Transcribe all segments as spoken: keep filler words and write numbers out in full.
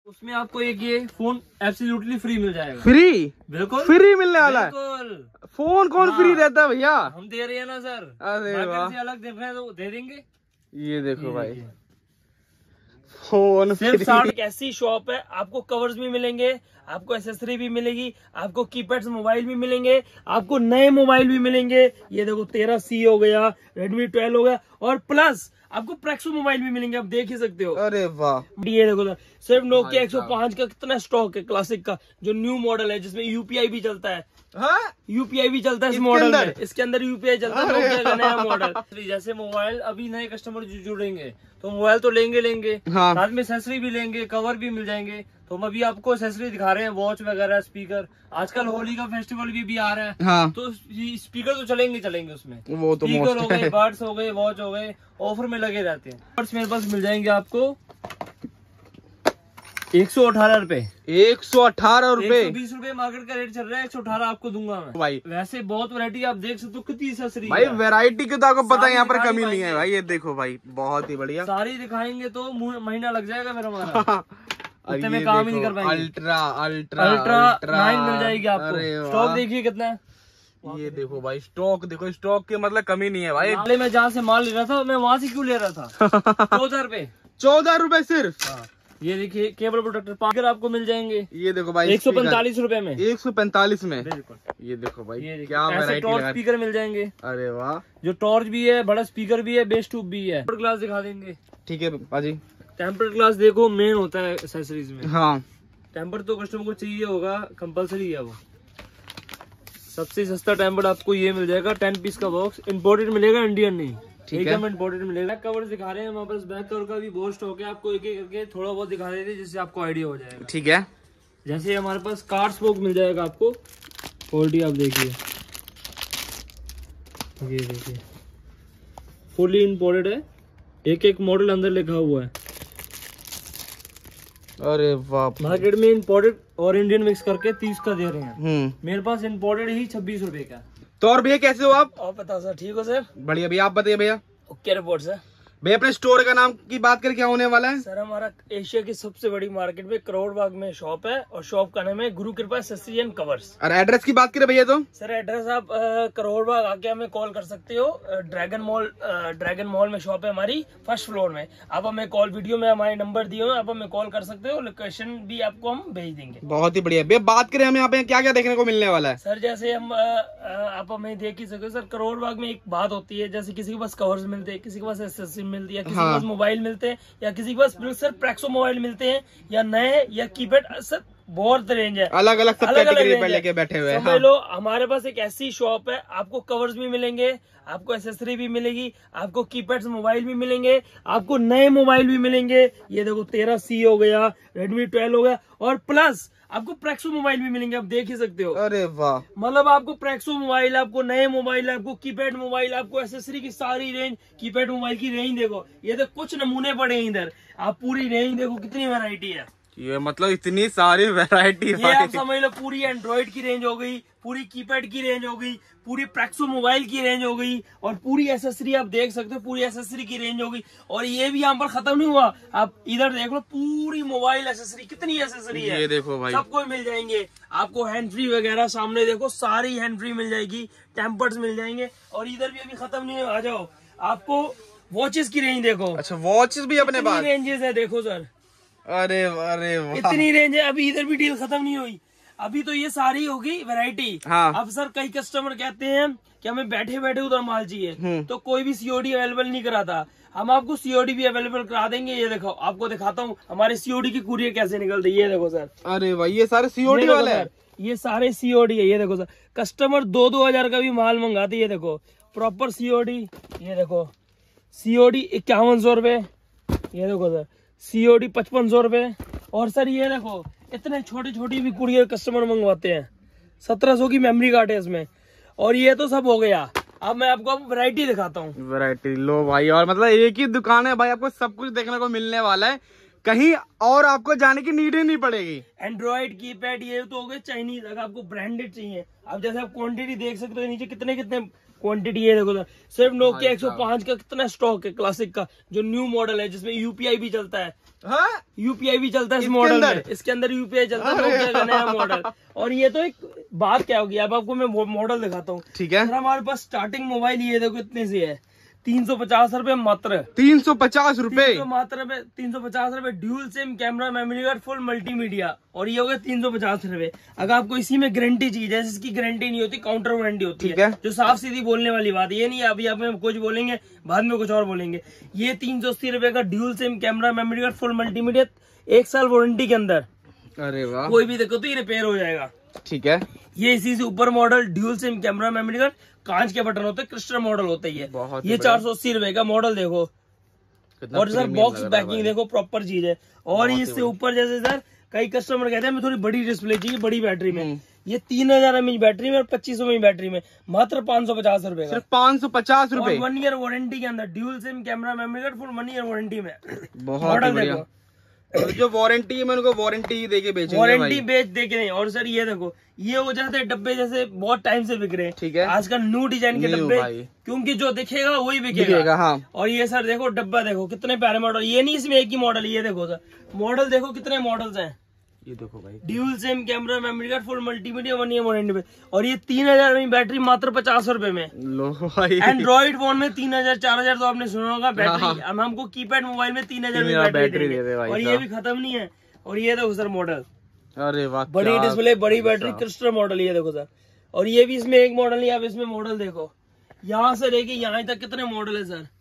उसमें आपको एक ये फोन एब्सोल्युटली फ्री मिल जाएगा। फ्री? बिल्कुल फ्री मिलने वाला है। फोन कौन हाँ, फ्री रहता है भैया? हम दे रहे हैं ना सर। अरे वाह, से अलग देख रहे हैं तो दे देंगे। ये देखो भाई, फोन सिर्फ साठ। ऐसी शॉप है, आपको कवर्स भी मिलेंगे, आपको एसेसरी भी मिलेगी, आपको कीपैड्स मोबाइल भी मिलेंगे, आपको नए मोबाइल भी मिलेंगे। ये देखो तेरह सी हो गया, रेडमी ट्वेल्व हो गया, और प्लस आपको प्रेक्सो मोबाइल भी मिलेंगे, आप देख ही सकते हो। अरे वाह, ये देखो सर, सिर्फ नोकिया एक सौ पाँच का कितना स्टॉक है, क्लासिक का जो न्यू मॉडल है, जिसमें यूपीआई भी चलता है। हाँ? यूपीआई भी चलता है इस मॉडल में, इसके अंदर यूपीआई चलता है, नोकिया का नया मॉडल। जैसे मोबाइल अभी नए कस्टमर जो जुड़ेंगे तो मोबाइल तो लेंगे लेंगे हाँ। साथ में एक्सेसरी भी लेंगे, कवर भी मिल जाएंगे। तो हम अभी आपको एक्सेसरी दिखा रहे हैं, वॉच वगैरह, स्पीकर। आजकल होली का फेस्टिवल भी, भी आ रहा है, हाँ। तो स्पीकर तो चलेंगे चलेंगे उसमें, वो तो स्पीकर हो गए, बर्ड्स हो गए, वॉच हो गए, ऑफर में लगे रहते हैं। बर्ड्स मेरे पास मिल जाएंगे आपको एक सौ अठारह रूपए एक सौ अठारह रूपए बीस रूपए मार्केट का रेट चल रहा है, एक सौ अठारह आपको दूंगा मैं भाई। वैसे बहुत वैरायटी आप देख सकते हो, कितनी एक्सेसरी भाई, वैरायटी की तो आपको पता है यहाँ पर कमी नहीं है भाई। ये देखो भाई, बहुत ही बढ़िया, सारी दिखाएंगे तो महीना लग जाएगा फिर हमारा। इतने में काम ही नहीं कर पाएंगे। अल्ट्रा अल्ट्रा अल्ट्रा नाइन मिल जाएगी आपको। स्टॉक देखिए कितना है, ये देखो भाई, स्टॉक देखो, स्टॉक की मतलब कमी नहीं है भाई। पहले मैं जहाँ से माल ले रहा था, मैं वहाँ से क्यों ले रहा था? चौदह रूपए चौदह रूपए सिर्फ। ये देखिए केबल प्रोटेक्टर पाकर आपको मिल जाएंगे। ये देखो भाई, एक सौ पैंतालीस रूपए में, एक सौ पैंतालीस में बिल्कुल। ये देखो भाई, ये क्या वैरायटी टॉर्च स्पीकर मिल जाएंगे। अरे वाह, जो टॉर्च भी है, बड़ा स्पीकर भी है, बेस ट्यूब भी है। टेम्पर ग्लास दिखा देंगे। ठीक है बाजी, टेम्पर ग्लास देखो मेन होता है एक्सेसरीज में। हाँ, टेम्पर तो कस्टमर को चाहिए होगा, कंपलसरी है वो। सबसे सस्ता टेम्पर आपको ये मिल जाएगा, टेन पीस का बॉक्स, इम्पोर्टेड मिलेगा, इंडियन नहीं, एकदम इम्पोर्टेड मिलेगा। कवर दिखा रहे हैं हमारे पास, बैक कवर का भी बहुत स्टॉक है, आपको एक एक करके थोड़ा बहुत दिखा देते हैं जिससे आपको आइडिया हो जाएगा। ठीक है, जैसे हमारे पास कार स्पोक मिल जाएगा आपको, क्वालिटी आप देखिए, ये देखिए फुली इम्पोर्टेड है, एक एक मॉडल अंदर लिखा हुआ है। अरे वाह, मार्केट में इम्पोर्टेड और इंडियन मिक्स करके तीस का दे रहे हैं, मेरे पास इम्पोर्टेड ही छब्बीस रुपए का। तो और भैया कैसे हो आप? आप बताओ सर, ठीक हो सर? बढ़िया भैया, आप बताइए भैया। Okay report sir. भैया अपने स्टोर का नाम की बात करें, क्या होने वाला है? सर हमारा एशिया की सबसे बड़ी मार्केट में करोड़ बाग में शॉप है, और शॉप का नाम है Guru Kripa accessory and covers. और एड्रेस की बात करें भैया तो? सर एड्रेस आप करोड़ बाग आके हमें कॉल कर सकते हो। ड्रैगन मॉल, ड्रैगन मॉल में शॉप है हमारी, फर्स्ट फ्लोर में। आप हमें कॉल, वीडियो में हमारे नंबर दिए हुए, आप हमें कॉल कर सकते हो, लोकेशन भी आपको हम भेज देंगे। बहुत ही बढ़िया भैया। बात करें हमें यहाँ पे क्या क्या देखने को मिलने वाला है? सर जैसे हम आप हमें देख ही सकते हो सर, करोड़ बाग में एक बात होती है, जैसे किसी के पास कवर्स मिलते हैं, किसी के पास एक्सेसरी मिलती है, किसी के पास मोबाइल मिलते हैं, या किसी के पास सर प्रेक्सो मोबाइल मिलते हैं, या नए या कीपैड, सर बहुत रेंज है, अलग अलग सब कैटेगरी पे लेके बैठे हुए हैं। समझ लो हमारे पास एक ऐसी शॉप है, आपको कवर्स भी मिलेंगे, आपको एक्सेसरी भी मिलेगी, आपको कीपैड्स मोबाइल भी मिलेंगे, आपको नए मोबाइल भी मिलेंगे। ये देखो तेरह सी हो गया, रेडमी ट्वेल्व हो गया, और प्लस आपको प्रेक्सो मोबाइल भी मिलेंगे, आप देख ही सकते हो। अरे वाह, मतलब आपको प्रेक्सो मोबाइल, आपको नए मोबाइल, आपको कीपैड मोबाइल, आपको एक्सेसरी की सारी रेंज, कीपैड मोबाइल की रेंज देखो, ये तो कुछ नमूने पड़े हैं इधर, आप पूरी रेंज देखो कितनी वैरायटी है। ये मतलब इतनी सारी वैरायटी, ये आप समझ लो पूरी एंड्रॉइड की रेंज हो गई, पूरी कीपैड की रेंज हो गई, पूरी प्रेक्सो मोबाइल की रेंज हो गई, और पूरी एसेसरी आप देख सकते हो, पूरी एसेसरी की रेंज हो गई। और ये भी यहाँ पर खत्म नहीं हुआ, आप इधर देख लो, पूरी मोबाइल एसेसरी, कितनी एसेसरी है, ये देखो भाई, सबको मिल जाएंगे। आपको हैंड फ्री वगैरह सामने देखो, सारी हैंड फ्री मिल जाएगी, टेम्पर्स मिल जाएंगे, और इधर भी अभी खत्म नहीं हुआ, आ जाओ आपको वॉचेस की रेंज देखो। अच्छा, वॉचेस भी अपने पास रेंजेस है, देखो सर, अरे अरे इतनी रेंज है। अभी इधर भी डील खत्म नहीं हुई, अभी तो ये सारी होगी वैरायटी। हाँ। अब सर कई कस्टमर कहते हैं कि हमें बैठे बैठे उधर माल चाहिए, तो कोई भी सीओडी अवेलेबल नहीं कराता, हम आपको सीओडी भी अवेलेबल करा देंगे। ये देखो, आपको दिखाता हूँ हमारे सीओडी की कुरियर कैसे निकलती है। ये देखो सर, अरे भाई ये सारे सीओडी वाले हैं, ये सारे सीओडी है। ये देखो सर, कस्टमर दो दो हजार का भी माल मंगाते हैं। ये देखो प्रॉपर सीओडी, ये देखो सीओडी इक्यावन सौ रूपये, ये देखो सर सीओडी पचपन सौ रूपये। और सर ये देखो इतने छोटी छोटी भी कुरियर कस्टमर मंगवाते हैं, सत्रह सौ की मेमोरी कार्ड है इसमें। और ये तो सब हो गया, अब मैं आपको वैरायटी दिखाता हूँ। वैरायटी लो भाई, और मतलब एक ही दुकान है भाई, आपको सब कुछ देखने को मिलने वाला है, कहीं और आपको जाने की नीड ही नहीं पड़ेगी। एंड्रॉइड कीपैड ये तो हो गए चाइनीज, अगर आपको ब्रांडेड चाहिए, अब जैसे आप क्वांटिटी देख सकते हो नीचे कितने कितने क्वांटिटी ये देखो सर, सिर्फ नोकिया एक सौ पाँच का कितना स्टॉक है क्लासिक का, जो न्यू मॉडल है जिसमें यूपीआई भी चलता है। हाँ? यूपीआई भी चलता है इस मॉडल में, इसके अंदर यूपीआई चलता है, नोकिया का नया मॉडल। और ये तो एक बात क्या होगी, अब आपको मैं मॉडल दिखाता हूँ। ठीक है, हमारे पास स्टार्टिंग मोबाइल ये देखो इतने से है, तीन सौ पचास रूपये मात्र, तीन सौ पचास रूपए मात्र में तीन सौ पचास रूपये dual SIM camera memory card full multimedia, और ये हो गया तीन सौ पचास रूपये। अगर आपको इसी में गारंटी चीज है, जिसकी गारंटी नहीं होती, काउंटर वारंटी होती है, है, जो साफ सीधी बोलने वाली बात है, ये नहीं अभी आप कुछ बोलेंगे बाद में कुछ और बोलेंगे। ये तीन सौ अस्सी रूपये का dual SIM camera memory card full multimedia, एक साल वारंटी के अंदर। अरे वाह, कोई भी देखो तो ये रिपेयर हो जाएगा। ठीक है, ये इसी से ऊपर model dual SIM camera memory card, कांच के बटन होते हैं, क्रिस्टल मॉडल होता है ये, ये चार सौ अस्सी रुपए का मॉडल देखो। और सर बॉक्स पैकिंग देखो, प्रॉपर चीज है। और इससे ऊपर जैसे सर कई कस्टमर कहते हैं हमें थोड़ी बड़ी डिस्प्ले चाहिए बड़ी बैटरी में, ये तीन हजार एम एच बैटरी में और पच्चीस सौ एम एच बैटरी में, मात्र पाँच सौ पचास रूपये का, पाँच सौ पचास रूपये वन ईयर वारंटी के अंदर, dual SIM camera memory card full one year warranty में। मॉडल देखो, जो वारंटी है मैं उनको वारंटी ही देके बेचेंगे, वारंटी बेच देके नहीं। और सर ये देखो, ये हो जाते हैं डब्बे जैसे बहुत टाइम से बिक रहे हैं। ठीक है, आजकल न्यू डिजाइन के डब्बे, क्योंकि जो दिखेगा वही बिकेगा। हाँ। और ये सर देखो डब्बा देखो कितने प्यारे मॉडल, ये नहीं इसमें एक ही मॉडल, ये देखो सर मॉडल देखो कितने मॉडल्स हैं, ये देखो भाई, dual SIM camera memory card full multimedia one year warranty में, और ये तीन हजार में बैटरी मात्र पचास रुपए में। लो भाई, एंड्रॉइड फोन में तीन हजार चार हजार तो आपने सुना होगा बैटरी, हम हमको कीपैड मोबाइल में तीन हजार में बैटरी दे दे, और ये भी खत्म नहीं है। और ये देखो सर मॉडल, अरे वाह, बड़ी डिस्प्ले बड़ी बैटरी क्रिस्टल मॉडल, ये देखो सर। और ये भी इसमें एक मॉडल नहीं, आप इसमें मॉडल देखो, यहाँ से लेके यहाँ तक कितने मॉडल है सर,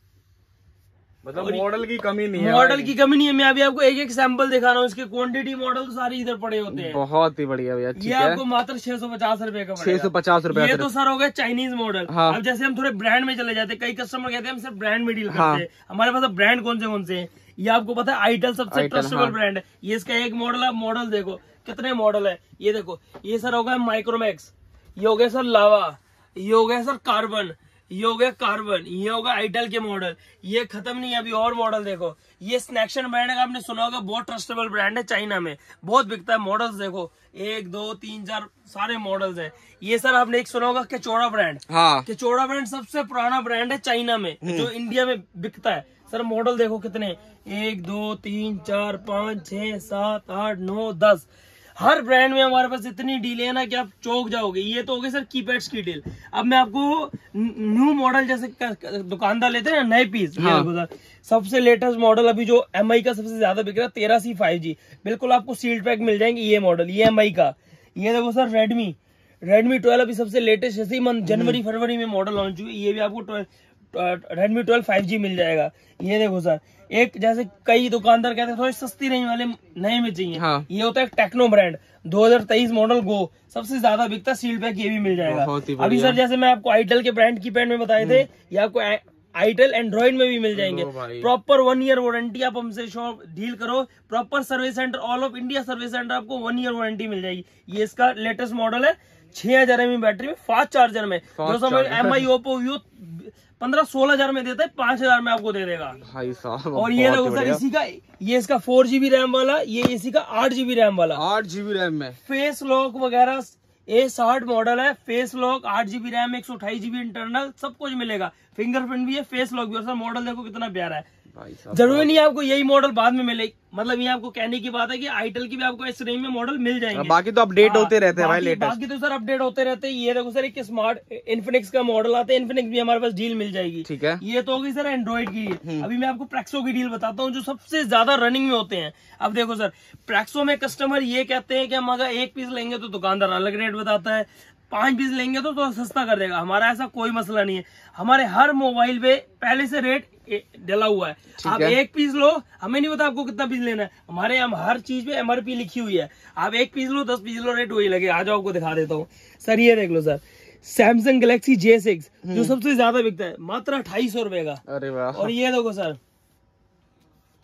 मतलब मॉडल की कमी नहीं है, मॉडल की कमी नहीं है। मैं अभी आपको एक एक सैंपल दिखा रहा हूँ, इसके क्वांटिटी मॉडल तो सारे इधर पड़े होते हैं। बहुत ही बढ़िया भैया, ये आपको मात्र छह सौ पचास रूपये का, छह सौ पचास रूपये। ये तो सर हो गया चाइनीज मॉडल। हाँ। अब जैसे हम थोड़े ब्रांड में चले जाते हैं, कई कस्टमर कहते हैं हम सिर्फ ब्रांड में डील करते हैं। हाँ। हमारे पास ब्रांड कौन से कौन से हैं, ये आपको पता है, आइटल सबसे ट्रस्टेबल ब्रांड है। ये इसका एक मॉडल, आप मॉडल देखो कितने मॉडल है, ये देखो, ये सर हो गया माइक्रोमैक्स, ये हो गया सर लावा, ये हो गया सर कार्बन, ये हो गया कार्बन, ये होगा आइटल के मॉडल। ये खत्म नहीं है, अभी और मॉडल देखो, ये स्नैक्शन ब्रांड का आपने सुना होगा, बहुत ट्रस्टेबल ब्रांड है, चाइना में बहुत बिकता है। मॉडल्स देखो, एक दो तीन चार सारे मॉडल्स हैं। ये सर आपने एक सुना होगा केचोड़ा ब्रांड। हाँ। केचोड़ा ब्रांड सबसे पुराना ब्रांड है चाइना में, जो इंडिया में बिकता है। सर मॉडल देखो कितने, एक दो तीन चार पाँच छह सात आठ नौ दस, हर ब्रांड में हमारे पास इतनी डील है ना कि आप चौंक जाओगे। ये तो हो गई सर कीपैड्स की डील। अब मैं आपको न्यू मॉडल जैसे दुकानदार लेते हैं ना नए पीस, हाँ। सबसे लेटेस्ट मॉडल अभी जो एम आई का सबसे ज्यादा बिक रहा है, तेरह सी फाइव जी, बिल्कुल आपको सील्ड पैक मिल जाएंगे। ये मॉडल, ये एम आई का। ये देखो सर रेडमी, रेडमी ट्वेल्व अभी सबसे लेटेस्ट इसी मंथ जनवरी फरवरी में मॉडल लॉन्च हुई, ये भी आपको रेडमी ट्वेल्व फाइव जी मिल जाएगा। ये देखो सर, एक जैसे कई दुकानदार कहते हैं थोड़ी सस्ती नहीं वाले नए में चाहिए, हाँ। ये होता है टेक्नो ब्रांड, दो हजार तेईस मॉडल गो, सबसे ज्यादा बिकता है, सील्ड पैक ये भी मिल जाएगा। अभी सर जैसे मैं आपको आइटल के ब्रांड की पैड में बताए थे, ये आपको आइटल एंड्रॉइड में भी मिल जाएंगे। प्रॉपर वन ईयर वारंटी, आप हमसे शॉप डील करो, proper service centre, all of India service centre, आपको वन ईयर वारंटी मिल जाएगी। ये इसका लेटेस्ट मॉडल है, छह हजार एम बैटरी में, फास्ट चार्जर में, जो समय एम आई ओप्पो व्यू पंद्रह सोलह हजार में देता है, पांच हजार में आपको दे देगा भाई साहब। और ये देखो सर इसी का, ये इसका फोर जीबी रैम वाला, ये इसी का आठ जीबी रैम वाला, आठ जीबी रैम में फेस लॉक वगैरह, ए साठ मॉडल है, फेस लॉक, आठ जीबी रैम, एक सौ अट्ठाईस जीबी इंटरनल, सब कुछ मिलेगा, फिंगरप्रिंट भी है, फेस लॉक भी। और सर मॉडल देखो कितना प्यारा है, जरूरी नहीं आपको यही मॉडल बाद में मिले, मतलब ये आपको कहने की बात है कि आइटल की भी आपको इस रेंज में मॉडल मिल जाएंगे। बाकी तो अपडेट होते रहते हैं भाई, लेटेस्ट बाकी तो सर अपडेट होते रहते हैं। ये देखो सर एक स्मार्ट इन्फिनिक्स का मॉडल आता है, इन्फिनिक्स भी हमारे पास डील मिल जाएगी। ठीक है, ये तो होगी सर एंड्रॉइड की डील। अभी मैं आपको प्रेक्सो की डील बताता हूँ, जो सबसे ज्यादा रनिंग में होते हैं। अब देखो सर, प्रेक्सो में कस्टमर ये कहते हैं कि हम अगर एक पीस लेंगे तो दुकानदार अलग रेट बताता है, पांच पीस लेंगे तो थोड़ा सस्ता कर देगा। हमारा ऐसा कोई मसला नहीं है, हमारे हर मोबाइल पे पहले से रेट डला हुआ है। आप है? एक पीस लो, हमें नहीं पता आपको कितना पीस लेना है, हमारे यहाँ हर चीज पे एमआरपी लिखी हुई है। आप एक पीस लो, दस पीस लो, रेट वही लगे। आ जाओ आपको दिखा देता हूँ सर, ये देख लो sir, Samsung Galaxy J six जो सबसे ज्यादा बिकता है, मात्र अट्ठाईस सौ रुपए का। अरे वाह। और ये देखो सर,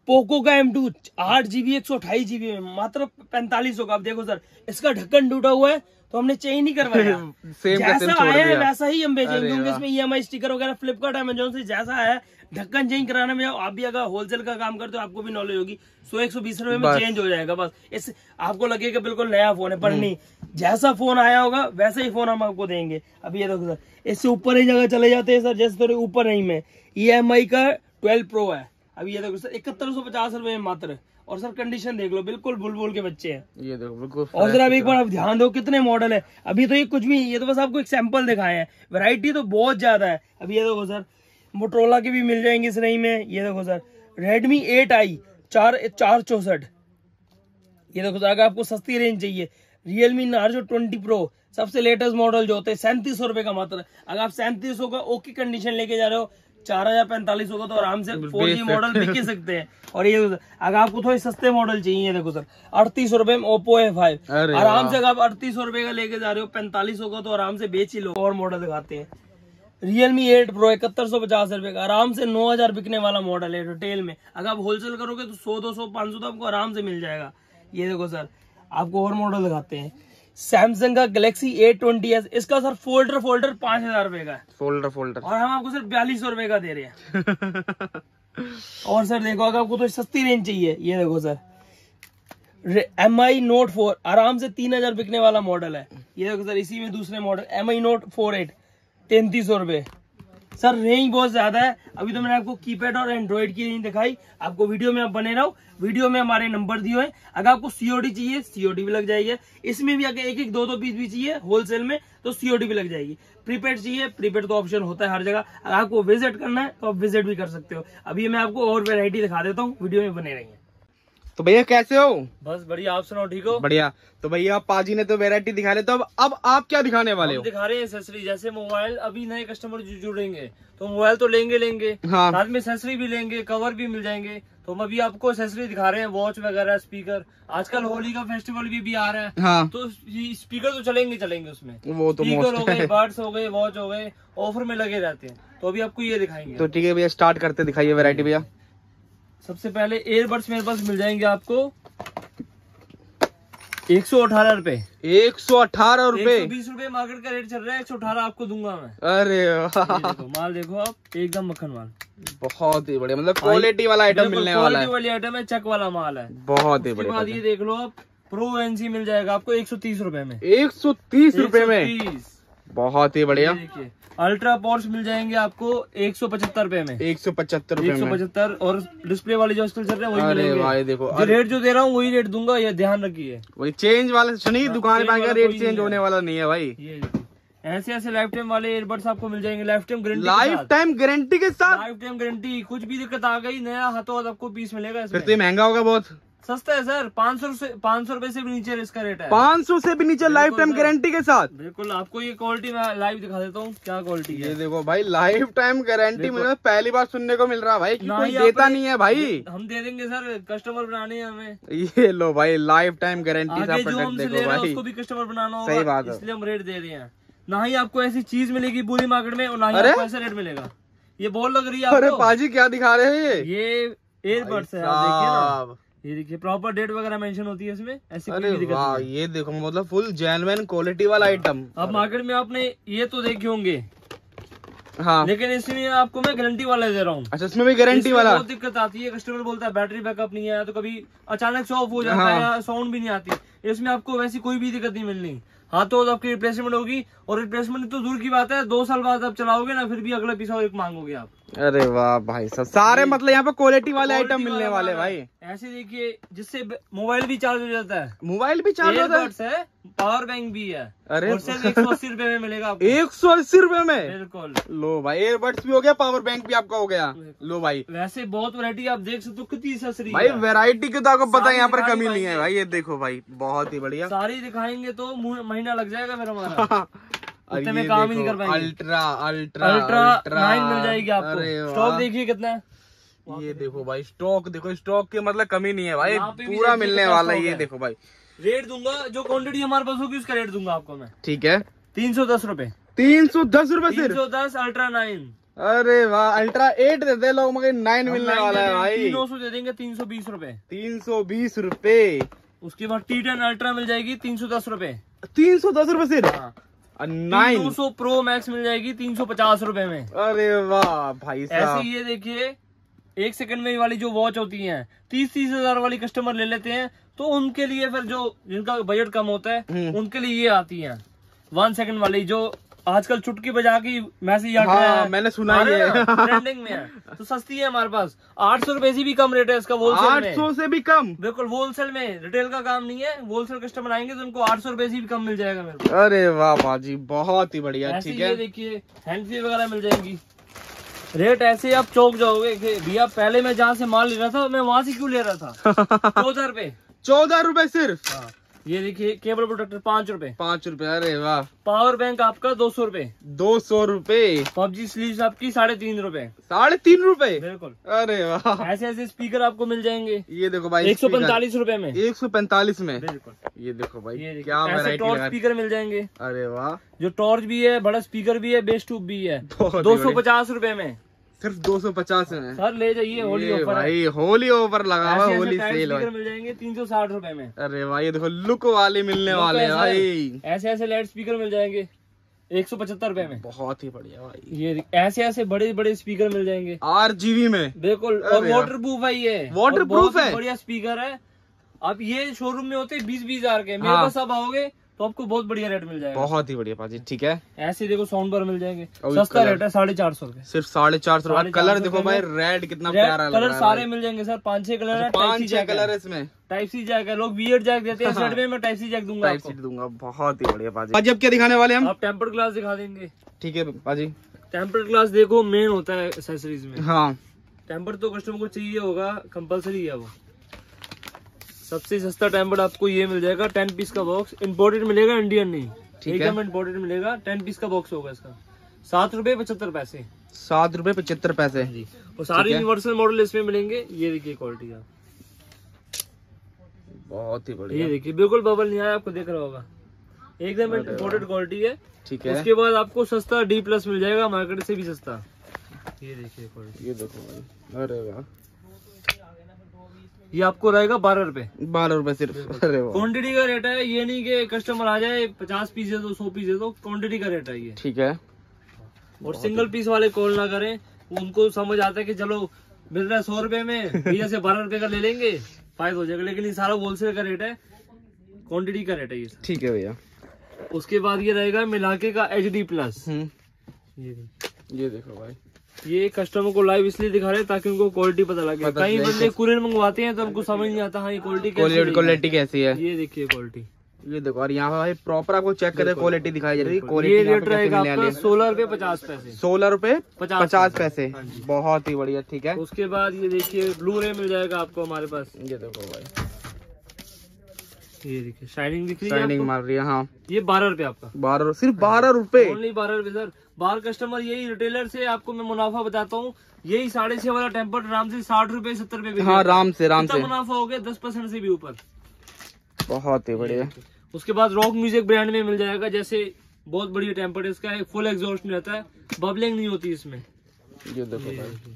पोको का एम टू आठ जीबी एक सौ अट्ठाईस जीबी में मात्र पैंतालीस सौ का। आप देखो सर, इसका ढक्कन टूटा हुआ है तो हमने चेंज नहीं करवाया। सेम का सेम जैसा छोड़ आया है दिया। वैसा ही हम बेचेंगे, अरे क्योंकि वाह। इसमें ई एम आई स्टिकर वगैरह फ्लिपकार्ट अमेजोन से जैसा है ढक्कन चेंज कराने में, आप भी अगर होलसेल का काम करते हो आपको भी नॉलेज होगी, सौ एक सौ बीस रुपए में बस। चेंज हो जाएगा। बस इस आपको लगेगा बिल्कुल नया फोन है, पर नहीं, जैसा फोन आया होगा वैसा ही फोन हम आपको देंगे। अब ये देखो सर, इससे ऊपर ही जगह चले जाते हैं सर, जैसे थोड़े ऊपर नहीं में ई एम आई का ट्वेल्व प्रो है। अब ये देखो सर, इकहत्तर सौ पचास रुपए में मात्र। और सर कंडीशन देख लो, बिल्कुल बुलबुल के बच्चे हैं। ये देखो बिल्कुल। और सर अब एक बार आप ध्यान दो कितने मॉडल है। अभी तो ये कुछ भी, ये तो बस आपको एक सैंपल दिखाए हैं, वैरायटी तो बहुत ज्यादा है। अभी ये देखो सर, मोटरोला के भी मिल जाएंगे इस रेंज में। ये देखो सर, रेडमी एट आई चार चार चौसठ। ये देखो सर, अगर आपको सस्ती रेंज चाहिए, रियलमी नार्जो ट्वेंटी प्रो सबसे लेटेस्ट मॉडल जो होते हैं सैंतीस सौ रुपए का मात्र। अगर आप सैंतीस सौ का ओके कंडीशन लेके जा रहे हो, चार हजार पैंतालीस सौ का तो आराम से फोर जी मॉडल बिक ही सकते हैं। और ये देखो सर, अगर आपको थोड़े सस्ते मॉडल चाहिए, ये देखो सर, अड़तीस सौ रुपए में ओप्पो ए फाइव अरे आराम वाह। से। अगर आप अड़तीस सौ रुपए का लेके जा रहे हो, पैंतालीस सौ का तो आराम से बेच ही लो। और मॉडल दिखाते हैं, रियलमी एट प्रो इकहत्तर सौ पचास रुपए का, आराम से नौ हजार बिकने वाला मॉडल है रिटेल में। अगर आप होलसेल करोगे तो सौ दो सौ पाँच सौ तो आपको आराम से मिल जाएगा। ये देखो सर, आपको और मॉडल दिखाते हैं, सैमसंग का गैलेक्सी ए ट्वेंटी एस, इसका सर फोल्डर फोल्डर पांच हजार रुपए का है, फोल्डर फोल्डर और हम आपको सिर्फ बयालीस सौ रुपए का दे रहे हैं। और सर देखो, अगर आपको तो सस्ती रेंज चाहिए, ये देखो sir, Mi note four आराम से तीन हजार बिकने वाला मॉडल है। ये देखो सर, इसी में दूसरे model Mi note four eight तैंतीस सौ रुपए। सर रेंज बहुत ज्यादा है। अभी तो मैंने आपको कीपैड और एंड्रॉइड की रेंज दिखाई, आपको वीडियो में आप बने रहो, वीडियो में हमारे नंबर दिए हैं। अगर आपको सीओडी चाहिए, सीओडी भी लग जाएगी। इसमें भी अगर एक एक दो दो पीस भी चाहिए होलसेल में तो सीओडी भी लग जाएगी। प्रीपेड चाहिए, प्रीपेड तो ऑप्शन होता है हर जगह। अगर आपको विजिट करना है तो आप विजिट भी कर सकते हो। अभी मैं आपको और वेरायटी दिखा देता हूँ, वीडियो में बने रहिए। तो भैया कैसे हो? बस बढ़िया, आप सुनाओ, ठीक हो? बढ़िया। तो भैया पाजी ने तो वैरायटी दिखा ले, तो अब अब आप क्या दिखाने वाले हम हो? दिखा रहे हैं एक्सेसरी, जैसे मोबाइल अभी नए कस्टमर जो जुड़ेंगे तो मोबाइल तो लेंगे लेंगे हाँ। साथ में एक्सेसरी भी लेंगे, कवर भी मिल जाएंगे। तो हम अभी आपको एक्सेसरी दिखा रहे हैं, वॉच वगैरह, स्पीकर। आजकल होली का फेस्टिवल भी, भी आ रहा है, हाँ। तो स्पीकर तो चलेंगे चलेंगे उसमें। वो तो स्पीकर हो मोस्ट गए, है। बर्ड्स हो गए, वॉच हो गए, ऑफर में लगे रहते हैं। तो अभी आपको ये दिखाएंगे। तो ठीक है भैया, स्टार्ट करते, दिखाइए वैरायटी भैया। सबसे पहले एयरबड्स मेरे पास मिल जाएंगे आपको एक सौ अठारह रुपए। एक सौ अठारह रूपए बीस रुपए मार्केट का रेट चल रहा है, एक सौ अठारह आपको दूंगा मैं। अरे वाह, ये देखो माल, देखो आप, एकदम मक्खन माल, बहुत ही बढ़िया, मतलब क्वालिटी वाला आइटम मिलने वाला है। क्वालिटी वाली आइटम है, चेक वाला माल है। बहुत ही उसके बाद ये बढ़िया। देख लो आप, प्रो एनसी मिल जाएगा आपको एक सौ तीस रुपए में। एक सौ तीस रूपए में, एक सौ तीस। बहुत ही बढ़िया। ये देखिए, अल्ट्रा पॉर्स मिल जाएंगे आपको एक सौ पचहत्तर रुपए में। एक सौ पचहत्तर रूपए एक सौ में, पचहत्तर और डिस्प्ले वाले जो आजकल चल रहे हैं वही अरे मिलेंगे। भाई देखो, जो रेट जो दे रहा हूँ वही रेट दूंगा, ये ध्यान रखिए। वही चेंज वाला सुनिए, दुकान change पे आकर वाला रेट कोई चेंज नहीं होने है। वाला नहीं है भाई। ये देखिए, ऐसे ऐसे लाइफ टाइम वाले एयरबड्स आपको मिल जाएंगे, lifetime guarantee lifetime guarantee के साथ। Lifetime guarantee. कुछ भी दिक्कत आ गई, नया हाथों हाथ आपको पीस मिलेगा फिर इसमें। तो ये महंगा होगा बहुत। सस्ता है सर, पाँच सौ से पाँच सौ रुपए से भी नीचे इसका रेट है। पाँच सौ से भी नीचे लाइफ टाइम सर। गारंटी के साथ। बिल्कुल, आपको ये क्वालिटी मैं लाइव दिखा देता हूँ क्या क्वालिटी ये है। देखो भाई, लाइफ टाइम गारंटी मुझे पहली बार सुनने को मिल रहा है भाई, कि ना कोई ही देता आपने- नहीं है भाई। हम दे देंगे सर, कस्टमर बनाने हैं हमें। ये लो भाई, लाइफ टाइम गारंटी का आगे जो प्रोडक्ट हमसे ले देखो रहे हैं भाई। उसको भी कस्टमर बनाना होगा, सही बात है। इसलिए हम रेट दे रहे हैं। ना ही आपको ऐसी चीज मिलेगी पूरी मार्केट में, और ना ही अरे? आपको ऐसा रेट मिलेगा। ये बॉल लग रही है अरे आपको, पाजी क्या दिखा रहे हैं ये? ये एयरबड्स है, आप देखिए ना। ये देखिए, प्रॉपर डेट वगैरह मेंशन होती है इसमें, ऐसी कोई अरे भी दिक्कत वाह, नहीं है। ये देखो मतलब फुल जेन्युइन क्वालिटी वाला आइटम। अब मार्केट में आपने ये तो देखे होंगे, हाँ, लेकिन इसमें आपको मैं गारंटी वाला दे रहा हूँ। अच्छा इसमें भी गारंटी इसमें वाला। बहुत दिक्कत आती है, कस्टमर बोलता है बैटरी बैकअप नहीं है, तो कभी अचानक से ऑफ हो जाता हाँ। है या साउंड भी नहीं आती। इसमें आपको वैसी कोई भी दिक्कत नहीं मिलनी। हाँ, तो आपकी रिप्लेसमेंट होगी, और रिप्लेसमेंट तो दूर की बात है, दो साल बाद आप चलाओगे ना, फिर भी अगला पीस और एक मांगोगे आप। अरे वाह भाई साहब, सारे मतलब यहाँ पे क्वालिटी वाले आइटम क्वालिटी मिलने वाला वाले माल भाई। है। ऐसे देखिए, जिससे मोबाइल भी चार्ज हो जाता है, मोबाइल भी चार्ज होता है। एयरबड्स है, पावर बैंक भी है। अरे और सिर्फ एक सौ अस्सी रुपए में मिलेगा आपको। एक सौ अस्सी रूपए में। बिल्कुल। लो भाई, एयरबड्स भी हो गया, पावर बैंक भी आपका हो गया। लो भाई, वैसे बहुत वैरायटी आप देख सकते हो, कितनी सस्ती भाई है। वैरायटी की तो आपको पता है सारी यहाँ पर दिखानी कमी नहीं है पाएंगे। भाई। ये देखो भाई, बहुत ही बढ़िया। सारी दिखाएंगे तो मुँह- महीना लग जाएगा फिर हमारा। और उतने ये में काम ही नहीं देखो, कर पाएंगे। अल्ट्रा अल्ट्रा अल्ट्रा नाइन मिल जाएगी अरे आपको। वाह। स्टॉक देखिए कितना है। ये देखो भाई, स्टॉक देखो, स्टॉक की मतलब कमी नहीं है भाई, यहाँ पे भी पूरा देखिए मिलने कितना वाला है। स्टॉक ये है। देखो भाई, रेट दूंगा, जो क्वांटिटी हमारे पास होगी उसका रेट दूंगा आपको मैं। ठीक है, तीन सौ दस रूपए तीन सौ दस रूपए तीन सिर्फ। सौ दस अल्ट्रा नाइन। अरे वाह, अल्ट्रा एट देते लोग, मगर नाइन मिलने वाला है भाई। नौ सौ दे देंगे, तीन सौ बीस रूपए। तीन सौ बीस रूपए। उसके बाद टी टेन अल्ट्रा मिल जाएगी तीन सौ दस रूपए। तीन सौ दस रूपए सिर्फ। हाँ। नाइन दो सौ प्रो मैक्स मिल जाएगी तीन सौ पचास रूपए में। अरे वाह भाई साहब। ऐसे ये देखिए, एक सेकंड में वाली जो वॉच होती है, तीस तीस हजार वाली कस्टमर ले लेते हैं, तो उनके लिए फिर जो जिनका बजट कम होता है उनके लिए ये आती है वन सेकंड वाली, जो आजकल चुटकी बजा की मैसेज आता हाँ, है, मैंने सुना ही है। ट्रेंडिंग में है, तो सस्ती है हमारे पास। आठ सौ रुपए से भी कम रेट है इसका होलसेल में। आठ सौ से भी कम? बिल्कुल होलसेल में, रिटेल का काम नहीं है। होलसेल कस्टमर आएंगे तो उनको आठ सौ रुपए से भी कम मिल जाएगा मेरे को। अरे वाह बाजी, बहुत ही बढ़िया। ठीक है, ये देखिए हैंड फ्री वगैरह मिल जाएंगी। रेट ऐसे आप चौक जाओगे कि भैया पहले मैं जहाँ से माल ले रहा था मैं वहाँ से क्यों ले रहा था। चौदह रुपए चौदह रुपए सिर्फ। हाँ। ये देखिए केबल प्रोटेक्टर पाँच रुपए। पाँच रुपए अरे वाह। पावर बैंक आपका दो सौ रुपए। दो सौ रुपए। पबजी स्लीव आपकी साढ़े तीन रुपए। साढ़े तीन रुपए बिल्कुल। अरे वाह। ऐसे ऐसे स्पीकर आपको मिल जाएंगे। ये देखो भाई, एक सौ पैंतालीस रुपए में। एक सौ पैंतालीस में बिल्कुल। ये देखो भाई, ये क्या वैरायटी टॉर्च लगा। स्पीकर मिल जाएंगे। अरे वाह, जो टॉर्च भी है, बड़ा स्पीकर भी है, बेस ट्यूब भी है, बहुत दो सौ पचास रूपए में। सिर्फ दो सौ पचास में। सर ले जाइए, होली ये ऑफर है। भाई होली ऑफर लगा हुआ, ऐसे होली ऐसे सेल स्पीकर मिल जाएंगे तीन सौ साठ रूपए में। अरे भाई ये देखो लुक वाले मिलने वाले हैं भाई। ऐसे ऐसे लाइट स्पीकर मिल जाएंगे एक सौ पचहत्तर रूपए में। बहुत ही बढ़िया भाई। ये ऐसे ऐसे बड़े बड़े स्पीकर मिल जाएंगे आर जीबी में। बिल्कुल। और वाटर प्रूफ है ये। वाटर प्रूफ है, बढ़िया स्पीकर है। अब ये शोरूम में होते बीस बीस हजार के, मेरे हाँ। पास अब आओगे तो आपको बहुत बढ़िया रेट मिल जाएगा। बहुत ही बढ़िया पाजी। ठीक है, ऐसे देखो साउंड बार मिल जाएंगे, और सस्ता कलर? रेट है साढ़े चार सौ रूपए। सिर्फ साढ़े चार सौ रुपए। कलर देखो भाई, रेड कितना प्यारा लग रहा है। कलर सारे मिल जाएंगे सर, पाँच छह कलर है। पाँच छह कलर है इसमें। टाइप सी जैक है, लोग वियर्ड जैक देते हैं शर्ट में, मैं टाइप सी जैक दूंगा टाइप आपको। सी दूंगा। बहुत ही बढ़िया पाजी। आज अब क्या दिखाने वाले हम? आप टेम्पर्ड ग्लास दिखा देंगे। ठीक है पाजी। टेम्पर्ड ग्लास देखो मेन होता है एक्सेसरीज में। हाँ, टेम्पर्ड तो कस्टमर को चाहिए होगा, कंपलसरी है वो। सबसे सस्ता टेम्पर्ड आपको ये मिल जाएगा, टेन पीस का बॉक्स, इम्पोर्टेड मिलेगा, इंडियन नहीं। ठीक है, एकदम इम्पोर्टेड मिलेगा, टेन पीस का बॉक्स होगा इसका। सात रुपए पचहत्तर पैसे। सात रुपए पचहत्तर पैसे जी। और सारे यूनिवर्सल मॉडल इसमें मिलेंगे। ये देखिए क्वालिटी का, बहुत ही ये बढ़िया। देखिए बिल्कुल बबल नहीं आया, आपको दिख रहा होगा, एकदम इम्पोर्टेड क्वालिटी है। ठीक है, उसके बाद आपको सस्ता डी प्लस मिल जाएगा, मार्केट से भी सस्ता। ये देखिए क्वालिटी, ये देखो भाई। अरे वाह, ये आपको रहेगा बारह रुपए। बारह रुपए सिर्फ। अरे वाह। क्वांटिटी का रेट है, ये नहीं कि कस्टमर आ जाए पचास पीस दे दो, सौ पीस दे दो, क्वांटिटी का रेट है ये। ठीक है, और सिंगल पीस वाले कॉल ना करें, उनको समझ आता है कि चलो मिल रहा है सौ रुपए में, भैया से बारह रुपए का ले लेंगे, फायदा हो जाएगा। लेकिन ये सारा होलसेल का रेट है, क्वांटिटी का रेट है ये। ठीक है भैया। उसके बाद ये रहेगा मिलाके का एच डी प्लस। ये ये देखो भाई, ये कस्टमर को लाइव इसलिए दिखा रहे हैं ताकि उनको क्वालिटी पता लगे। कई बंदे कुरियर मंगवाते हैं तो उनको समझ नहीं आता हाँ ये क्वालिटी कैसी क्वालिटी कैसी है। है। ये देखिए क्वालिटी, ये देखो, और यहाँ भाई प्रॉपर आपको चेक करके क्वालिटी दिखाई जा रही है। ये क्वालिटी रेट रहेगा आपका सोलह रुपए पचास पैसे। सोलह रुपए पचास पचास पैसे। हाँ जी। बहुत ही बढ़िया। ठीक है, उसके बाद ये देखिए ब्लू रे मिल जाएगा आपको हमारे पास। ये देखो भाई, ये देखिए शाइनिंग दिख रही है शाइनिंग आपको? मार रही है। हाँ, ये बारह रुपए आपका। बारह, सिर्फ बारह रुपए। ओनली बारह रुपए सर। बाहर कस्टमर यही रिटेलर से आपको मैं मुनाफा बताता हूँ, यही साढ़े छह वाला टेम्पर आराम से साठ रुपए सत्तर रुपए। हाँ, राम से राम से मुनाफा हो गया दस परसेंट से भी ऊपर। बहुत ही बढ़िया। उसके बाद रॉक म्यूजिक ब्रांड में मिल जाएगा, जैसे बहुत बढ़िया टेम्पर है इसका, फुल एग्जॉस्ट नहीं रहता है, बबलिंग नहीं होती इसमें। ये देखो भाई,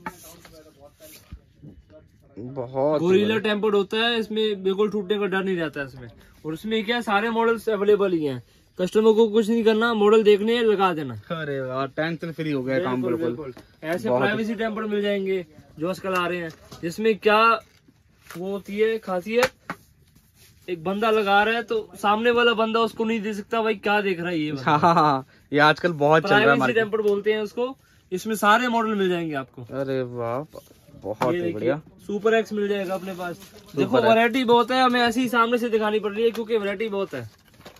बहुत गोरिल्ला टेम्पर्ड होता है, इसमें बिल्कुल टूटने का डर नहीं रहता है इसमें। और उसमें क्या सारे मॉडल्स अवेलेबल ही हैं, कस्टमर को कुछ नहीं करना, मॉडल देखने हैं लगा देना। अरे वाह, टेंशन फ्री हो गया काम बिल्कुल। बिल्कुल। ऐसे प्राइवेसी टेम्पर्ड मिल जाएंगे जो आजकल आ रहे हैं, जिसमें क्या वो होती है खासियत, एक बंदा लगा रहा है तो सामने वाला बंदा उसको नहीं दे सकता भाई क्या देख रहा है ये। हाँ, हाँ, हाँ, ये आजकल बहुत चल रहा है प्राइवेसी मार्केट। टेम्पर्ड बोलते हैं उसको। इसमें सारे मॉडल मिल जाएंगे आपको। अरे वाह, बहुत ही बढ़िया। सुपर एक्स मिल जाएगा अपने पास। देखो वैरायटी बहुत है, हमें ऐसे ही सामने से दिखानी पड़ रही है क्योंकि वैरायटी बहुत है।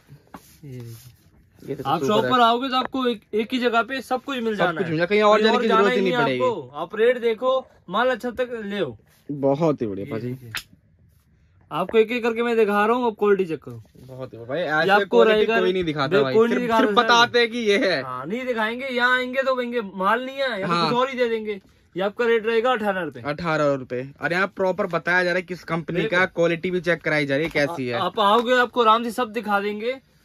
ये तो आप शॉप पर आओगे तो आपको एक, एक ही जगह पे सब कुछ मिल जाना है, कहीं और जाने की जरूरत ही नहीं आपको। पड़ेगी। आप रेट देखो, माल अच्छा तक ले। बहुत ही बढ़िया पाजी। आपको एक एक करके मैं दिखा रहा हूँ, अब क्वालिटी चेक करो। बहुत ही भाई, ऐसे क्वालिटी कोई नहीं दिखाता भाई, कोई नहीं सिर्फ, दिखाता सिर्फ बताते हैं कि ये है। हाँ, नहीं दिखाएंगे, यहाँ आएंगे तो कहेंगे माल नहीं है, यहाँ कुछ और ही दे देंगे। ये आपका रेट रहेगा अठारह रुपए। अठारह रुपए। और यहाँ प्रॉपर बताया जा रहा है किस कंपनी का, क्वालिटी भी चेक कराई जा रही है कैसी है। आप आओगे आपको आराम से सब दिखा देंगे,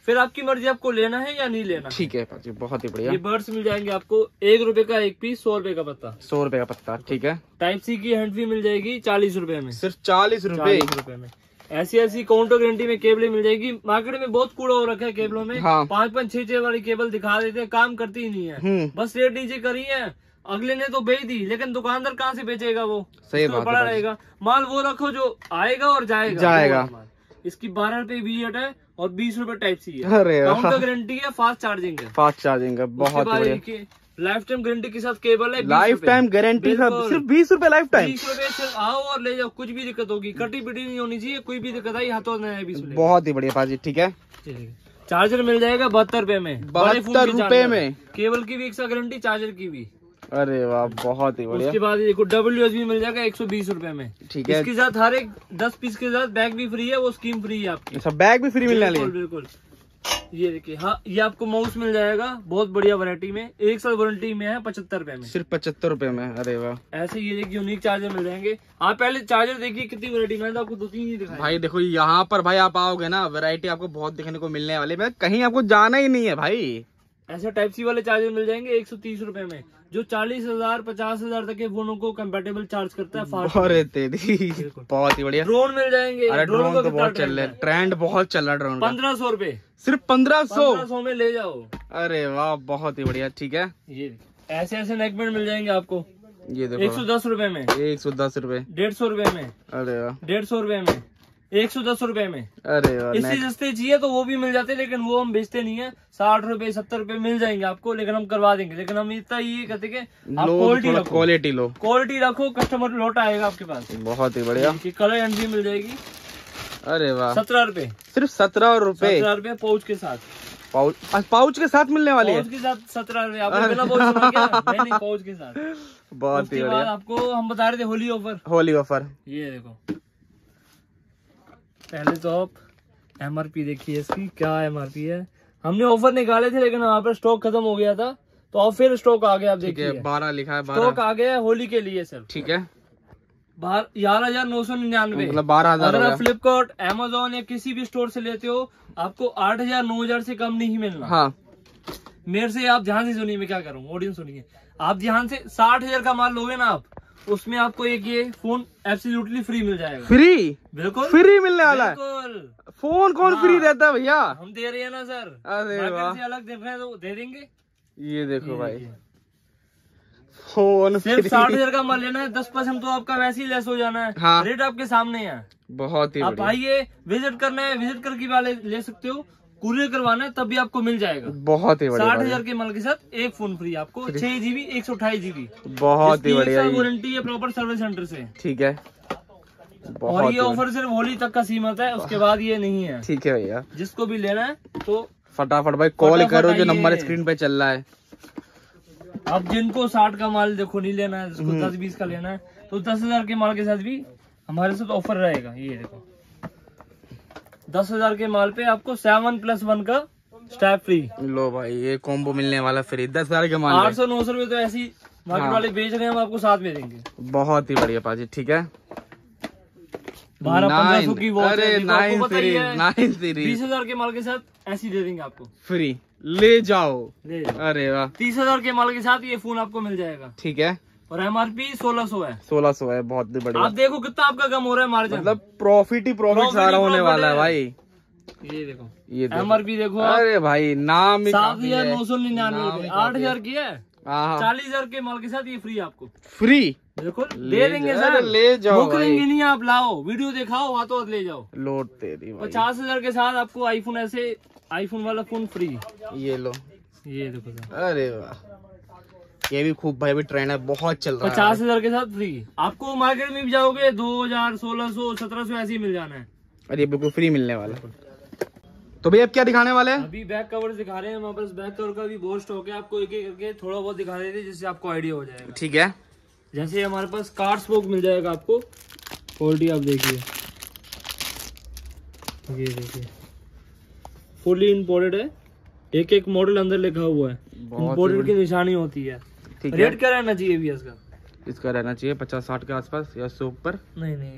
फिर आपकी मर्जी, आपको लेना है या नहीं लेना। ठीक है पाजी, बहुत ही बढ़िया। ये बर्ड्स मिल जाएंगे आपको एक रुपए का एक पीस, सौ रुपए का पत्ता। सौ रुपए का पत्ता, ठीक है। टाइप सी की हैंड फ्री मिल जाएगी चालीस रुपए में, सिर्फ चालीस रुपए चालीस रुपए में। ऐसी ऐसी काउंटर गारंटी में केबलें मिल जाएगी। मार्केट में बहुत कूड़ा हो रखा है केबलों में। हाँ। पाँच पाँच छह छह वाली केबल दिखा देते हैं, काम करती ही नहीं है। हम्म। बस रेट नीचे करी है, अगले ने तो बेच दी, लेकिन दुकानदार कहाँ से बेचेगा वो। सही उसमें बात पड़ा है। रहेगा माल, वो रखो जो आएगा और जाएगा जाएगा। वो माल। इसकी बारह रुपए वीएट है और बीस रुपए टाइप सी है। अरे काउंटर गारंटी है, फास्ट चार्जिंग है। फास्ट चार्जिंग है, बहुत ही बढ़िया। लाइफ टाइम गारंटी के साथ केबल है। लाइफ टाइम गारंटी सिर्फ बीस रुपए लाइफ टाइम। बीस रुपए से आओ और ले जाओ, कुछ भी दिक्कत होगी, कटी पिटी नहीं होनी चाहिए, कोई भी दिक्कत आई हाथों में बीस रुपए। बहुत ही बढ़िया पाजी, ठीक है। चार्जर मिल जाएगा बहत्तर रुपए में, बहत्तर रुपए में। केबल की भी एक साथ गारंटी, चार्जर की भी। अरे वाह, बहुत ही बढ़िया। उसके बाद देखो डब्ल्यू एस बी मिल जाएगा एक सौ बीस रुपए में, ठीक है। इसके साथ हर एक दस पीस के साथ बैग भी फ्री है, वो स्कीम फ्री है आपकी। अच्छा, बैग भी फ्री मिलने वाली है। बिल्कुल बिल्कुल। ये देखिए, हाँ ये आपको माउस मिल जाएगा बहुत बढ़िया वैरायटी में, एक साल वारंटी में है, पचहत्तर रुपए में, सिर्फ पचहत्तर रुपए में। अरे वाह। ऐसे ये देखिए यूनिक चार्जर मिल जाएंगे। आप पहले चार्जर देखिए कितनी वैरायटी में, आपको दो तीन ही दिखाई। भाई देखो यहाँ पर भाई आप आओगे ना, वैरायटी आपको बहुत देखने को मिलने वाली है, कहीं आपको जाना ही नहीं है भाई। ऐसे टाइप सी वाले चार्जर मिल जाएंगे एक सौ तीस रुपए में, जो चालीस हजार पचास हजार तक के फोनों को कंपेटेबल चार्ज करता है फास्ट। अरे तेरी, बहुत ही बढ़िया। ड्रोन मिल जाएंगे। अरे ड्रोन तो बहुत चल रहा है, ट्रेंड बहुत चल रहा है ड्रोन का। पंद्रह सौ रूपये, सिर्फ पंद्रह सौ पंद्रह सौ में ले जाओ। अरे वाह, बहुत ही बढ़िया, ठीक है। ये ऐसे ऐसे नेकबैंड मिल जाएंगे आपको ये देखो एक सौ दस रूपये में, एक सौ दस रूपये, डेढ़ सौ रूपये में, अरे वाह, डेढ़ सौ रूपये में, एक सौ दस रूपये में। अरे वाह। इससे सस्ते चाहिए तो वो भी मिल जाते हैं, लेकिन वो हम बेचते नहीं है। साठ रुपए सत्तर रुपए मिल जाएंगे आपको, लेकिन हम करवा देंगे। लेकिन हम इतना ये कहते हैं आप क्वालिटी रखो, क्वालिटी लो, क्वालिटी रखो, कस्टमर लौट आएगा आपके पास। बहुत ही बढ़िया। कलर एंट्री मिल जाएगी। अरे वाह, सत्रह रुपए, सिर्फ सत्रह रुपए, सत्रह रुपए पाउच के साथ। पाउच पाउच के साथ मिलने वाली है। पाउच के साथ सत्रह रुपए, आपको बिना पाउच सुना क्या? नहीं नहीं, पाउच के साथ। बहुत ही उसके बाद बढ़िया। आपको हम बता रहे थे होली ऑफर। होली ऑफर, ये देखो, पहले तो आप एमआरपी देखिए इसकी, क्या एमआरपी है। हमने ऑफर निकाले थे लेकिन वहाँ पर स्टॉक खत्म हो गया था, तो और फिर स्टॉक आ गया। आप देखिए बारह लिखा है, स्टॉक आ गया है होली के लिए सर, ठीक है। ग्यारह हजार नौ सौ निन्यानवे, मतलब बारह हजार। अगर आप फ्लिपकार्ट अमेजोन या किसी भी स्टोर से लेते हो, आपको आठ हजार नौ हजार से कम नहीं मिलना। हाँ, मेरे से आप ध्यान से सुनिए, मैं क्या करूँ, ऑडियंस सुनिए। आप ध्यान से साठ हजार का माल लोगे ना आप, उसमें आपको एक ये फोन एब्सोल्युटली फ्री मिल जाएगा। फ्री, बिल्कुल फ्री मिलने वाला है। बिल्कुल। फोन कौन फ्री देता है भैया? हम दे रहे हैं ना सर। अरे वाह, से अलग देख रहे हैं तो दे देंगे। ये देखो भाई, फोन सिर्फ साठ हजार का माल लेना है, दस परसेंट तो आपका वैसे ही लेस हो जाना है। हाँ। रेट आपके सामने है, बहुत ही आप बढ़िया। आइए, विजिट करना है, विजिट करके वाले ले सकते हो, कुरियर करवाना है तब भी आपको मिल जाएगा। बहुत ही बढ़िया, साठ हजार के माल के साथ एक फोन फ्री आपको, छह जीबी एक सौ अट्ठाईस जीबी, बहुत ही बढ़िया। वारंटी है प्रॉपर सर्विस सेंटर से, ठीक है। और ये ऑफर सिर्फ होली तक का सीमित है, उसके बाद ये नहीं है। ठीक है भैया, जिसको भी लेना है तो फटाफट भाई कॉल करो, जो आइए। नंबर स्क्रीन पे चल रहा है। अब जिनको साठ का माल देखो नहीं लेना है, जिसको दस बीस का लेना है, तो दस हजार के माल के साथ भी हमारे साथ ऑफर रहेगा। ये देखो, दस हजार के माल पे आपको सेवन प्लस वन का स्टैप फ्री। लो भाई, ये कॉम्बो मिलने वाला फ्री, दस हजार के माल। आठ सौ नौ सौ रुपए तो ऐसी मार्केट वाले बेच रहे हैं, हम आपको साथ में देंगे। बहुत ही बढ़िया पाजी, ठीक है। बारह पंद्रह सौ की वॉच अरे नाइन सीरीज, नाइन सीरीज बीस हजार के माल के साथ ऐसी दे देंगे आपको फ्री, ले जाओ। ले जाओ। अरे वाह, तीस हजार के माल के साथ ये फोन आपको मिल जाएगा, ठीक है। और एमआरपी सोलह सौ है, सोलह सौ है, बहुत ही बढ़िया। आप देखो कितना आपका कम हो रहा है मार्जिन, मतलब प्रॉफिट ही प्रॉफिट सारा होने वाला है भाई। ये देखो, ये एमआरपी देखो, अरे भाई नाम ही सात हजार नौ सौ निन्यानवे, आठ हजार की है, हाँ, चालीस हजार के माल के साथ ये फ्री आपको, फ्री बिल्कुल ले दे देंगे जा- सर। ले जाओ बुक भाई। लेंगे नहीं, आप लाओ, वीडियो दिखाओ, हाथों हाथ ले जाओ। लोड तेरी भाई, पचास हजार के साथ आपको आईफोन, ऐसे आईफोन वाला फोन फ्री। ये लो। ये देखो सर, अरे वाह, ये भी खूब भाई, भी ट्रेंड है, बहुत चल रहा है। पचास हजार के साथ फ्री आपको। मार्केट में भी जाओगे दो हजार सोलह सौ सत्रह सौ ऐसे ही मिल जाना है। अरे बिल्कुल फ्री मिलने वाला। तो भैया अब क्या दिखाने वाले हैं? अभी बैक कवर दिखा रहे हैं, हमारे पास बैक कवर का भी बहुत स्टॉक है। आपको एक एक करके थोड़ा बहुत दिखा देते हैं, जिससे आपको आइडिया हो जाएगा। ठीक है। जैसे हमारे पास कार्ड स्पोक मिल जाएगा आपको, क्वालिटी आप देखिए, ये देखिए फुली इम्पोर्टेड है, एक एक मॉडल अंदर लिखा हुआ है, इम्पोर्टेड की निशानी होती है। ठीक है। रेट क्या रहना चाहिए भी इसका? इसका रहना चाहिए पचास साठ के आसपास या सौ ऊपर। नहीं नहीं,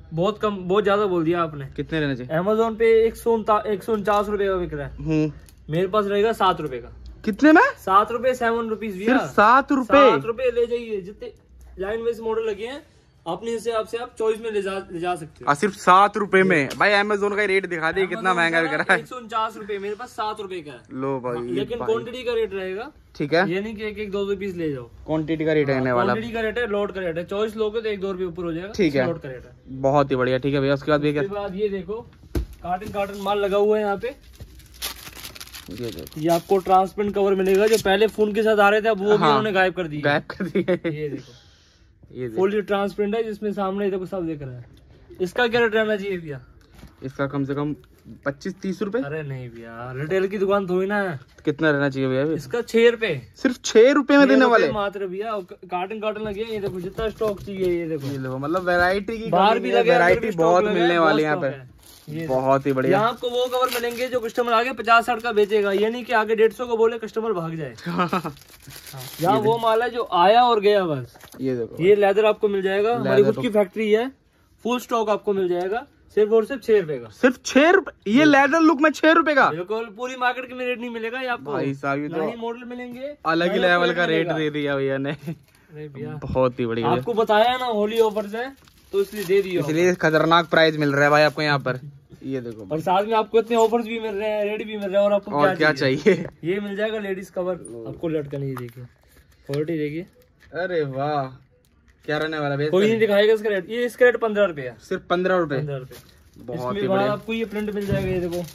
बहुत कम, बहुत ज्यादा बोल दिया आपने। कितने रहने चाहिए? अमेजोन पे एक सौ एक सौ उनचास रुपए का बिक रहा है, हम्म, मेरे पास रहेगा सात रुपए का। कितने में? सात रुपए, सेवन रुपीज भैया, सिर्फ सात रुपए। सात रुपए ले जाइए, जितने लाइन वाइज मॉडल लगे हैं अपने हिसाब से आप चॉइस में ले जा ले जा सकते हो। आ, सिर्फ सात रुपए में भाई अमेजोन का रेट दिखा दे कितना महंगा बिक रहा है। एक सौ उनचास रुपए, मेरे पास सात रुपए का है। लो भाई, लेकिन क्वांटिटी का रेट रहेगा, ठीक है, ये नहीं कि एक एक दो दो पीस ले जाओ। क्वांटिटी का रेट रहने वाला, क्वांटिटी का रेट है, लोड का रेट है। चॉइस लोगे तो एक दो रुपए ऊपर हो जाएगा, ठीक है, लोड का रेट है। बहुत ही बढ़िया। ठीक है भैया, उसके बाद उसके बाद ये देखो कार्टन कार्टन माल लगा हुआ है यहाँ पे। ये देखो, ये आपको ट्रांसपेरेंट कवर मिलेगा, जो पहले फोन के साथ आ रहे थे अब वो भी हाँ, उन्होंने गायब कर दिए, गायब कर दिए। ये देखो, ये फुल ट्रांसपेरेंट है, जिसमें सामने देखो सब दिख रहा है। इसका क्या रेट रहना चाहिए भैया? इसका कम से कम पच्चीस तीस रुपए। अरे नहीं भैया, रिटेल की दुकान थोड़ी ना है। कितना रहना चाहिए भैया? इसका छह रुपए, सिर्फ छह रुपए में देने वाले मात्र भैया। कार्टन कार्टन लगे, ये देखो जितना स्टॉक चाहिए, ये देखो, ये देखो, मतलब वैरायटी की बाहर भी लगे, वैरायटी बहुत मिलने वाली है यहाँ पे, बहुत ही बढ़िया। यहाँ आपको वो कवर मिलेंगे जो कस्टमर आगे पचास साठ का बेचेगा, ये नहीं कि आगे डेढ़ सौ को बोले कस्टमर भाग जाए। यहाँ वो माल है जो आया और गया बस। ये देखो, ये लेदर आपको मिल जाएगा, हमारी खुद की फैक्ट्री है, फुल स्टॉक आपको मिल जाएगा सिर्फ और सिर्फ छह रुपए का। सिर्फ छह रुपए ये लेदर लुक में छह रुपए का? बिल्कुल, पूरी मार्केट में रेट नहीं मिलेगा ये आपको। भाई साहब, ये तो मॉडल मिलेंगे, अलग ही लेवल का रेट दे दिया भैया ने। अरे भैया, बहुत ही बढ़िया, आपको बताया ना होली ऑफर्स है तो इसलिए दे दिया, इसलिए खतरनाक प्राइस मिल रहा है भाई आपको यहाँ पर। ये देखो, और साथ में आपको इतने ऑफर्स भी मिल रहे हैं, रेट भी मिल रहा है, और आपको और क्या चाहिए? ये मिल जाएगा लेडीज कवर आपको लटकन, ये देखिए क्वालिटी देखिए। अरे वाह, क्या रहने वाला है? कोई नहीं दिखाएगा इसका रेट, ये इसका रेट पंद्रह रुपए है, सिर्फ पंद्रह रुपए। पंद्रह रुपए। बहुत ही इसमें बढ़िया। आपको ये प्रिंट मिल जाएगा, ये देखो,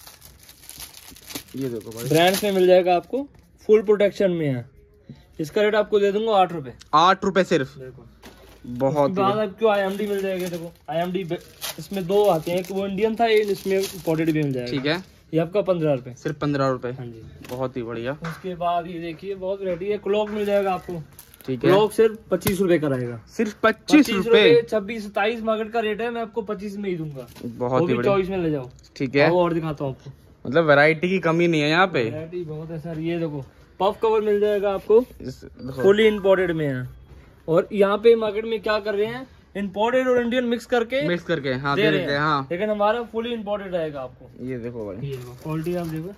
ये देखो भाई, ब्रांड्स में मिल जाएगा आपको, फुल प्रोटेक्शन में है। इसका रेट आपको दे दूंगा आठ रुपए, आठ रुपए सिर्फ। देखो बहुत ही बाद आपको आई एम डी मिल जाएगा, देखो आई एम डी इसमें दो आते हैं, एक वो इंडियन था, एक इसमें इंपोर्टेड भी मिल जाएगा, ठीक है, ये आपका पंद्रह रुपए, सिर्फ पंद्रह रुपए। हाँ जी, बहुत ही बढ़िया। उसके बाद ये देखिए बहुत वैरायटी है, क्लॉक मिल जाएगा आपको, ठीक है, क्लॉक सिर्फ पच्चीस रुपए का रहेगा, सिर्फ पच्चीस रुपए। छब्बीस सताईस मार्केट का रेट है, मैं आपको पच्चीस में ही दूंगा, बहुत ही बढ़िया, चॉइस में ले जाओ, ठीक है। और दिखाता हूँ आपको, मतलब वैरायटी की कमी नहीं है यहाँ पे, वैरायटी बहुत है सर। ये देखो पफ कवर मिल जाएगा आपको, फुली इंपोर्टेड में है, और यहाँ पे मार्केट में क्या कर रहे हैं, इंपोर्टेड और इंडियन मिक्स करके मिक्स करके हाँ दे दे रहे देते हैं, हैं, हाँ। लेकिन हमारा फुली इंपोर्टेड रहेगा आपको। ये देखो भाई, ये देखो क्वालिटी आप देखो,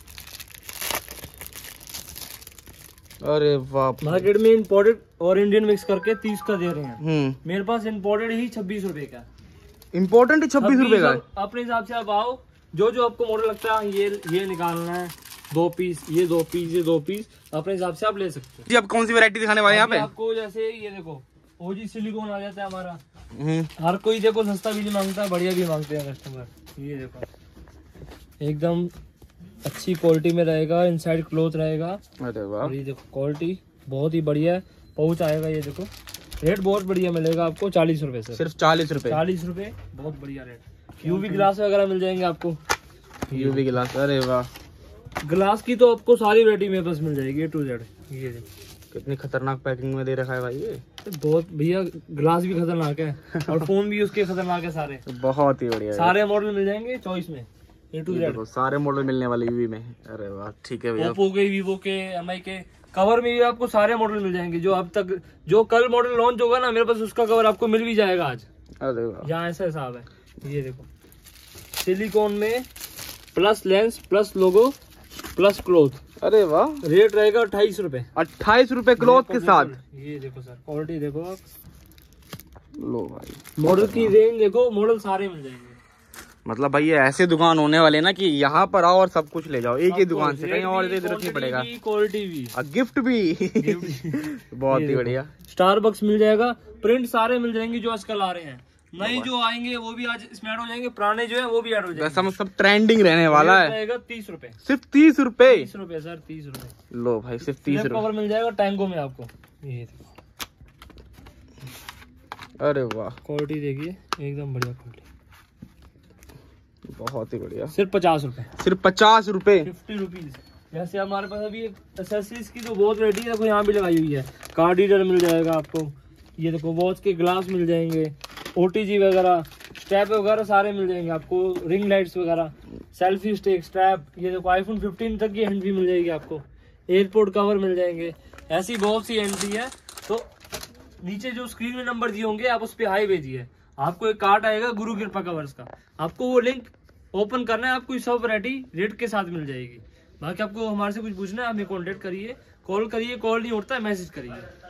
अरे वाह, मार्केट में इंपोर्टेड और इंडियन मिक्स करके तीस का दे रहे हैं, हम्म, मेरे पास इंपोर्टेड ही छब्बीस रुपए का, इम्पोर्टेंट ही छब्बीस रुपए का। अपने हिसाब से आप आओ, जो जो आपको मॉडल लगता है, ये ये निकालना है, दो पीस, ये दो पीस, ये दो पीस, अपने हिसाब से आप ले सकते हो। जी, अब कौन सी वैरायटी दिखाने वाले हैं यहाँ पे? आपको जैसे ये देखो ओजी सिलिकॉन आ जाता है हमारा, हम्म, हर कोई देखो सस्ता भी नहीं मांगता, बढ़िया भी मांगते हैं कस्टमर। ये देखो एकदम अच्छी क्वालिटी में रहेगा, इनसाइड क्लॉथ रहेगा, अरे वाह, और ये देखो क्वालिटी बहुत ही बढ़िया है, पहुंच आएगा। ये देखो रेट बहुत बढ़िया मिलेगा आपको, चालीस रुपए से, सिर्फ चालीस रुपए, चालीस रुपए, बहुत बढ़िया रेट। यूवी ग्लास वगैरह मिल जाएंगे आपको, यूवी गिलास, अरे वाह, ग्लास की तो आपको सारी वैरायटी मेरे पास मिल जाएगी, ए टू जेड। ये देखो कितनी खतरनाक पैकिंग में दे रखा है भाई ये, बहुत भैया, ग्लास भी खतरनाक है और फोन भी उसके खतरनाक है सारे, बहुत ही बढ़िया। सारे मॉडल मिल जाएंगे चॉइस में, ए टू जेड, सारे मॉडल मिलने वाले यूवी में। अरे वाह, ठीक है भैया। ओप्पो के, वीवो के, एम आई के कवर में भी आपको सारे मॉडल मिल जाएंगे, जो अब तक जो कल मॉडल लॉन्च होगा ना मेरे पास, उसका कवर आपको मिल भी जाएगा आज। अरे वाह, यहाँ ऐसा हिसाब है। ये देखो सिलिकॉन में plus lens plus logo plus cloth, अरे वाह, रेट रहेगा अट्ठाईस रुपए, अट्ठाईस रुपए क्लॉथ के साथ। ये देखो सर क्वालिटी देखो आप, लो भाई, मॉडल की रेंज देखो, मॉडल सारे मिल जाएंगे। मतलब भाई ये ऐसे दुकान होने वाले ना कि यहाँ पर आओ और सब कुछ ले जाओ एक ही दुकान से, कहीं और जरूरत नहीं पड़ेगा, क्वालिटी भी और गिफ्ट भी बहुत ही बढ़िया। स्टारबक्स मिल जाएगा, प्रिंट सारे मिल जाएंगे जो आजकल आ रहे हैं, नए जो आएंगे वो भी आज इसमें ऐड हो जाएंगे, पुराने जो है वो भी ऐड हो जाएंगे। सब सब ट्रेंडिंग रहने वाला है। रहेगा तीस रुपए, सिर्फ तीस रुपए, तीस रुपए सर, तीस रुपए। लो भाई, सिर्फ तीस रुपए कवर मिल जाएगा टैंगो में आपको। ये देखो अरे वाह, क्वालिटी देखिए एकदम बढ़िया क्वालिटी, बहुत ही बढ़िया, सिर्फ पचास रुपए, सिर्फ पचास रुपए, फिफ्टी रुपीज। जैसे हमारे पास अभी एक्सेसरीज की तो बहुत वैरायटी है, देखो यहाँ भी लगाई हुई है, कार्ड रीडर मिल जाएगा आपको, ये देखो वॉच के ग्लास मिल जाएंगे, ओटीजी वगैरह, स्ट्रैप वगैरह सारे मिल जाएंगे आपको, रिंग लाइट्स वगैरह, सेल्फी स्टिक, स्ट्रैप, ये देखो आईफोन फिफ्टीन तक की हैंड भी मिल जाएगी आपको, एयरपोर्ट कवर मिल जाएंगे, ऐसी बहुत सी एंट्री है। तो नीचे जो स्क्रीन में नंबर दिए होंगे आप उस पर हाई भेजिए, आपको एक कार्ड आएगा गुरु कृपा कवर्स का, आपको वो लिंक ओपन करना है, आपको सब वैरायटी रेट के साथ मिल जाएगी। बाकी आपको हमारे से कुछ पूछना है, हमें कॉन्टेक्ट करिए, कॉल करिए, कॉल नहीं उठता है मैसेज करिए।